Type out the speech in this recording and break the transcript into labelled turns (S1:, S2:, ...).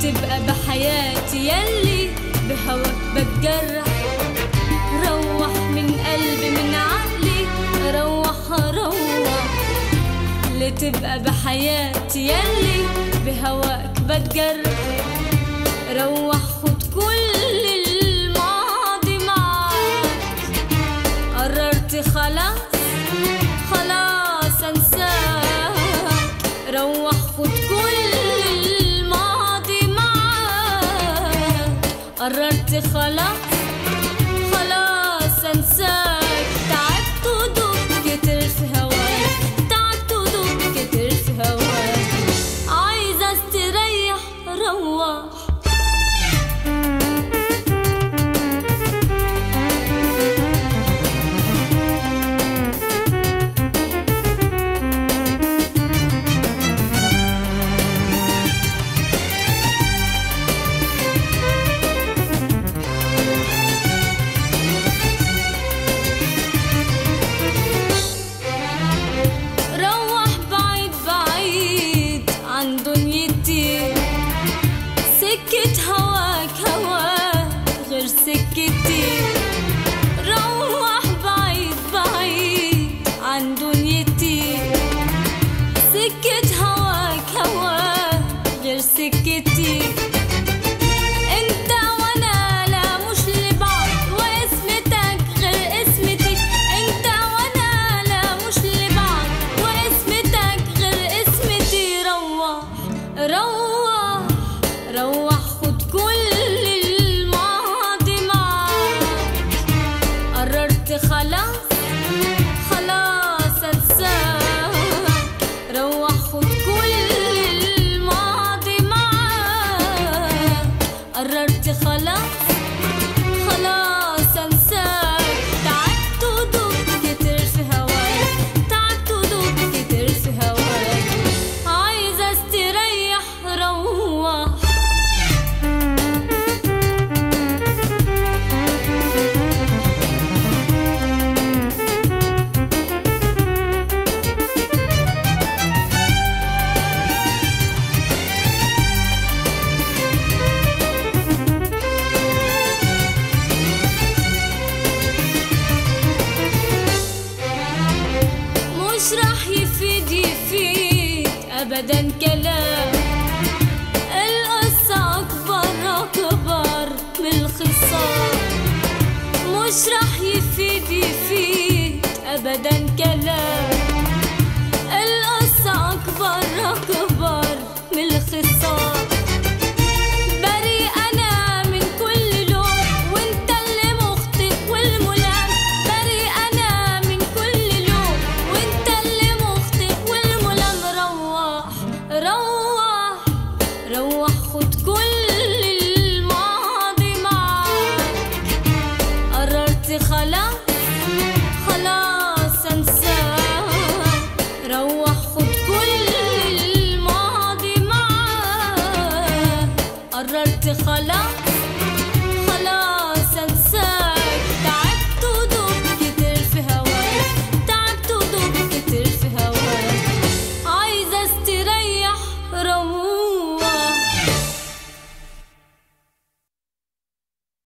S1: تبقى بحياتي يلي بهواك بتجرح. روح من قلبي من عقلي، روح روح لتبقى بحياتي يلي بهواك بتجرح. روح خد كل الماضي معاك، قررت خلاص خلاص انساك. روح خد كل الماضي معاك، قررت خلاص خلاص انساك. تعبت ودوب كتر في هواك، تعبت ودوب كتر في هواك، عايزة استريح. روح سكة هواك هواك غير سكتي. روح بعيد بعيد عن دنيتي، سكة هواك هواك غير سكتي. انت وانا لا مش لبعض، واسمتك غير اسمتي. انت وانا لا مش لبعض، واسمتك غير اسمتي. روح روح روح خد كل الماضي معاك، قررت خلاص خلاص انساك. روح خد كل الماضي معاك، قررت خلاص خلاص انساك. تعبت ودوب كتر في هواك، تعبت ودوب كتر في هواك، عايزة استريح. روح مش راح يفيد ابدا كلام، القصة اكبر اكبر من الخصام. مش راح يفيد ابدا كلام، القصة اكبر اكبر من الخصام. بريء انا من كل لون، وانت اللي مخطئ والملام. بريء انا من كل لون، وانت اللي مخطئ والملام. روح روح روح خد كل الماضي معاك، قررت خلاص